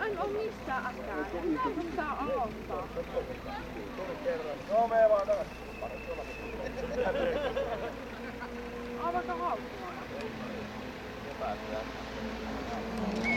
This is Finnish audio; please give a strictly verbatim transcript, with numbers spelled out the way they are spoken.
en oo missään äkään. Mitä pitää aloittaa? No me vaan taas. Aa, vaikka haukkumaan. Päästään.